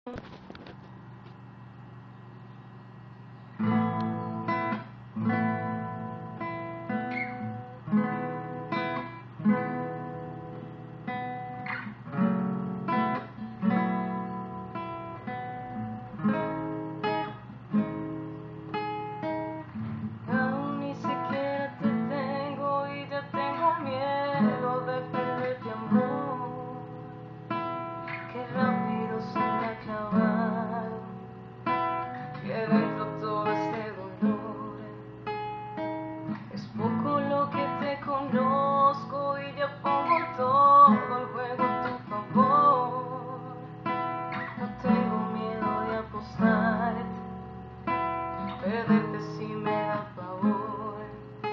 Aún ni siquiera te tengo y ya tengo miedo de perderte, amor. Qué rápido se me ha clavado que dentro todo este dolor. Es poco lo que te conozco y ya pongo todo el juego a tu favor. No tengo miedo de apostarte, perderte si me da pavor.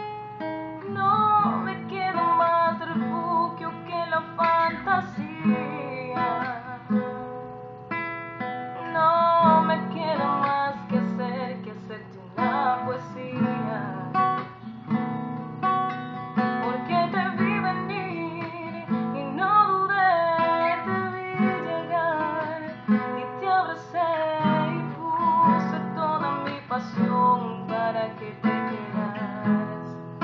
No me queda más refugio que la fantasía. No me queda más que hacerte una poesía. Porque te vi venir y no dudé, te vi llegar y te abracé y puse toda mi pasión para que te quedaras.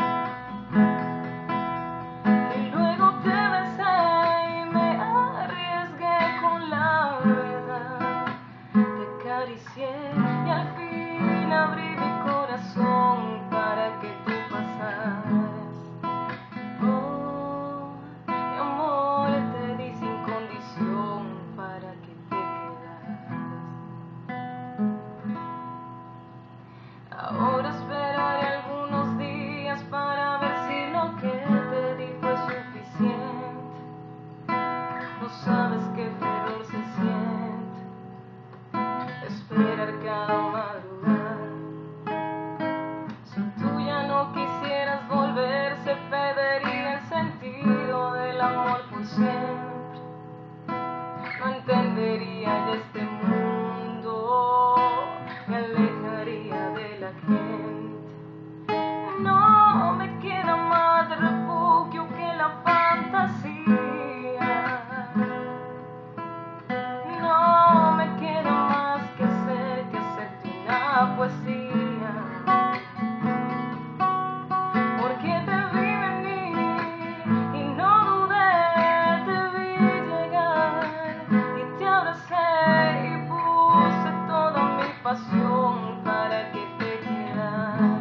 Y luego te besé y me arriesgué con la verdad. Te acaricié y al fin abrí mi corazón para que tú pasaras. Oh, mi amor, te di sin condición para que te quedaras. Ahora esperaré algunos días para ver si lo que te di fue suficiente. No sabes qué feo se siente esperar cada madrugada. Si tú ya no quisieras volver, se perdería el sentido del amor por siempre. No entendería ya este mundo, me alejaría de la gente. No me queda más refugio que la fantasía. No me queda más que hacerte una poesía. Porque te vi venir y no dudé, te vi llegar y te abracé y puse toda mi pasión para que te quedaras.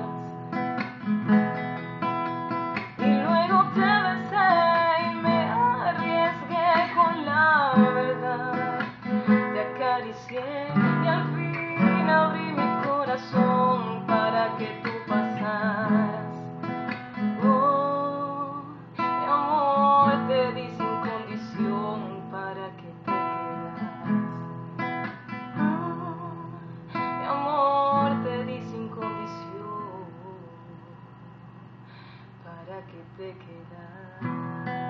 Y luego te besé y me arriesgué con la verdad. Te acaricié y al fin abrí mi corazón para que tú pasaras. Oh, mi amor, te di sin condición para que te quedaras. Mi amor, te di sin condición para que te quedaras.